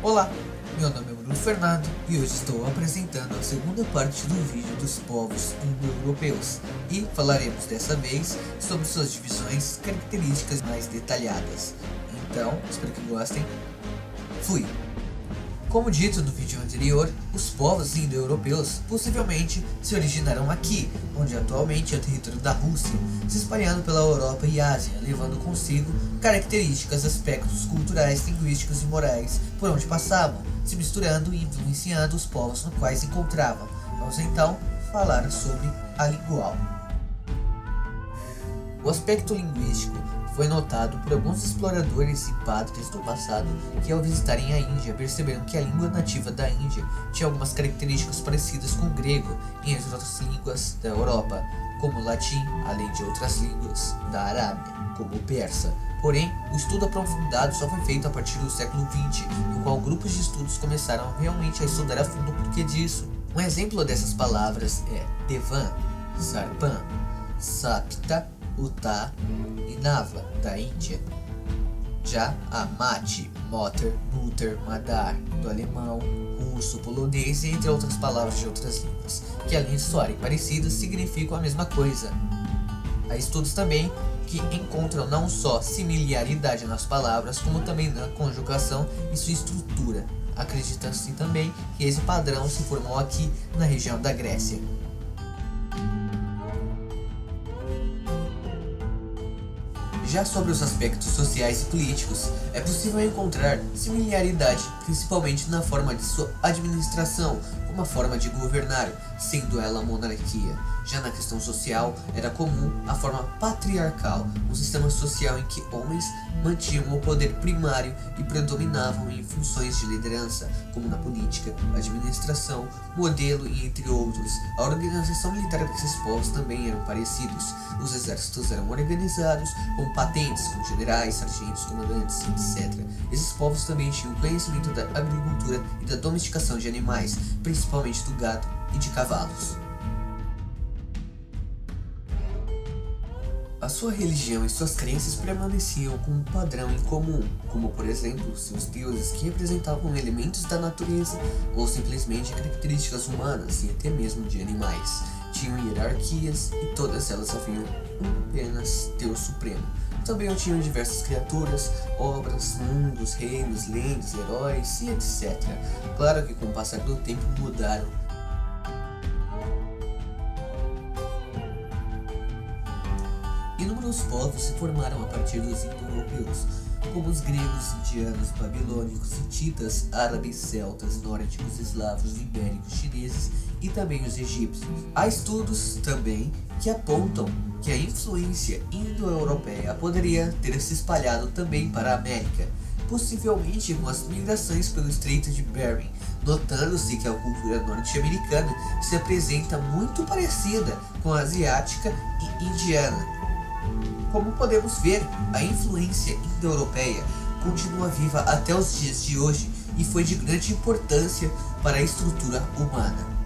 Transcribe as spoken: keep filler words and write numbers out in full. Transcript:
Olá, meu nome é Bruno Fernando e hoje estou apresentando a segunda parte do vídeo dos povos indo-europeus e falaremos dessa vez sobre suas divisões e características mais detalhadas. Então, espero que gostem. Fui! Como dito no vídeo anterior, os povos indo-europeus possivelmente se originaram aqui, onde atualmente é o território da Rússia, se espalhando pela Europa e Ásia, levando consigo características, aspectos culturais, linguísticos e morais por onde passavam, se misturando e influenciando os povos no quais se encontravam. Vamos então falar sobre a língua. O aspecto linguístico foi notado por alguns exploradores e padres do passado que, ao visitarem a Índia, perceberam que a língua nativa da Índia tinha algumas características parecidas com o grego e as outras línguas da Europa, como o latim, além de outras línguas da Arábia, como o persa. Porém, o estudo aprofundado só foi feito a partir do século vinte, no qual grupos de estudos começaram realmente a estudar a fundo o porquê disso. Um exemplo dessas palavras é Devan, Sarpan, Sapta, Uttar e Nava, da Índia. Já a Mati, Motor, Mutter, Madar, do alemão, russo, polonês e entre outras palavras de outras línguas, que além de soarem parecidas, significam a mesma coisa. Há estudos também que encontram não só similaridade nas palavras, como também na conjugação e sua estrutura. Acredita-se também que esse padrão se formou aqui na região da Grécia. Já sobre os aspectos sociais e políticos, é possível encontrar similaridade, principalmente na forma de sua administração, como a forma de governar, sendo ela a monarquia. Já na questão social, era comum a forma patriarcal, um sistema social em que homens mantinham o poder primário e predominavam em funções de liderança, como na política, administração, modelo e entre outros. A organização militar desses povos também eram parecidos. Os exércitos eram organizados com patentes, com generais, sargentos, comandantes, etcétera. Esses povos também tinham conhecimento da agricultura e da domesticação de animais, principalmente do gado e de cavalos. A sua religião e suas crenças permaneciam com um padrão em comum, como por exemplo, seus deuses que representavam elementos da natureza ou simplesmente características humanas e até mesmo de animais. Tinham hierarquias e todas elas haviam apenas Deus Supremo. Também tinham diversas criaturas, obras, mundos, reinos, lendas, heróis e etcétera. Claro que com o passar do tempo mudaram. Inúmeros povos se formaram a partir dos indo-europeus, como os gregos, indianos, babilônicos, hititas, árabes, celtas, nórdicos, eslavos, ibéricos, chineses e também os egípcios. Há estudos também que apontam que a influência indo-europeia poderia ter se espalhado também para a América, possivelmente com as migrações pelo Estreito de Bering, notando-se que a cultura norte-americana se apresenta muito parecida com a asiática e indiana. Como podemos ver, a influência indo-europeia continua viva até os dias de hoje e foi de grande importância para a estrutura humana.